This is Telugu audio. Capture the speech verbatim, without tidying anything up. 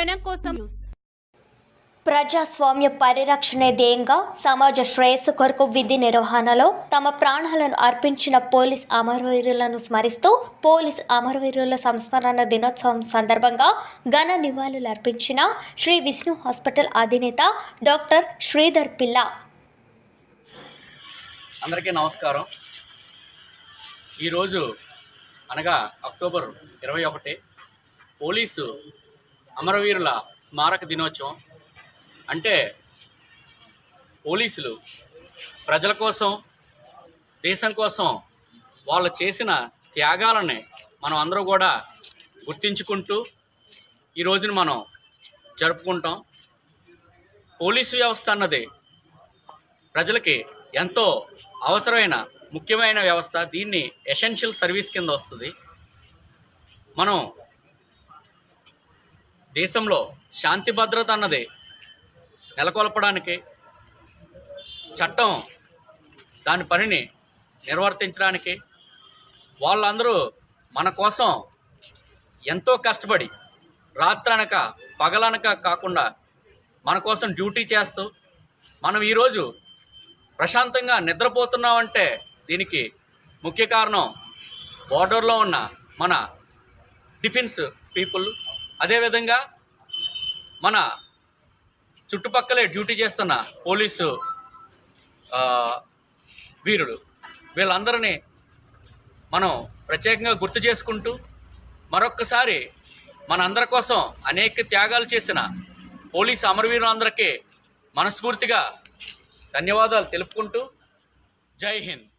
జనం కోసం. ప్రజాస్వామ్య పరిరక్షణే ధ్యేయంగా సమాజ శ్రేయస్సు కొరకు విధి నిర్వహణలో తమ ప్రాణాలను అర్పించిన పోలీస్ అమరవీరులను స్మరిస్తూ పోలీస్ అమరవీరుల సంస్మరణ దినోత్సవం సందర్భంగా ఘన నివాళులు అర్పించిన శ్రీ విష్ణు హాస్పిటల్ అధినేత డాక్టర్ శ్రీధర్ పిల్ల. అందరికీ నమస్కారం. ఈరోజు అనగా అక్టోబర్ ఇరవై ఒకటి పోలీసు అమరవీరుల స్మారక దినోత్సవం. అంటే పోలీసులు ప్రజల కోసం, దేశం కోసం వాళ్ళు చేసిన త్యాగాలని మనం అందరూ కూడా గుర్తించుకుంటూ ఈ రోజున మనం జరుపుకుంటాం. పోలీసు వ్యవస్థ అన్నది ప్రజలకి ఎంతో అవసరమైన ముఖ్యమైన వ్యవస్థ. దీన్ని ఎసెన్షియల్ సర్వీస్ కింద వస్తుంది. మనం దేశంలో శాంతి భద్రత అన్నది నెలకొల్పడానికి, చట్టం దాని పనిని నిర్వర్తించడానికి వాళ్ళందరూ మన కోసం ఎంతో కష్టపడి రాత్రనక పగలనక కాకుండా మన కోసం డ్యూటీ చేస్తూ మనం ఈరోజు ప్రశాంతంగా నిద్రపోతున్నామంటే దీనికి ముఖ్య కారణం బోర్డర్లో ఉన్న మన డిఫెన్స్ పీపుల్, అదేవిధంగా మన చుట్టుపక్కలే డ్యూటీ చేస్తున్న పోలీసు వీరులు, వీళ్ళందరినీ మనం ప్రత్యేకంగా గుర్తు చేసుకుంటూ మరొక్కసారి మనందరి కోసం అనేక త్యాగాలు చేసిన పోలీసు అమరవీరులందరికీ మనస్ఫూర్తిగా ధన్యవాదాలు తెలుపుకుంటూ జై హింద్.